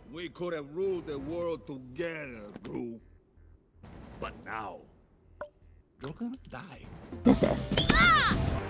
We could have ruled the world together, Gru. But now, you're gonna die. This is.